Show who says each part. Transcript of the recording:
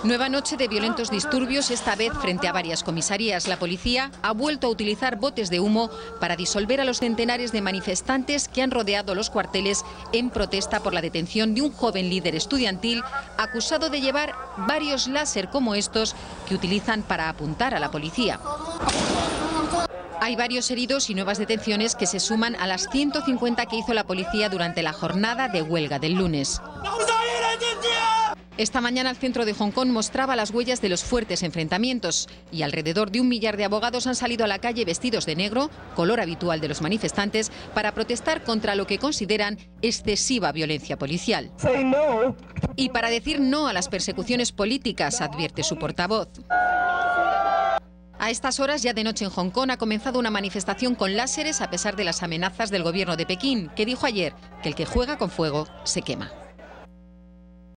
Speaker 1: Nueva noche de violentos disturbios, esta vez frente a varias comisarías. La policía ha vuelto a utilizar botes de humo para disolver a los centenares de manifestantes que han rodeado los cuarteles en protesta por la detención de un joven líder estudiantil acusado de llevar varios láser como estos que utilizan para apuntar a la policía. Hay varios heridos y nuevas detenciones que se suman a las 150 que hizo la policía durante la jornada de huelga del lunes. Esta mañana el centro de Hong Kong mostraba las huellas de los fuertes enfrentamientos y alrededor de 1 millar de abogados han salido a la calle vestidos de negro, color habitual de los manifestantes, para protestar contra lo que consideran excesiva violencia policial. Y para decir no a las persecuciones políticas, advierte su portavoz. A estas horas, ya de noche en Hong Kong, ha comenzado una manifestación con láseres a pesar de las amenazas del gobierno de Pekín, que dijo ayer que el que juega con fuego se quema.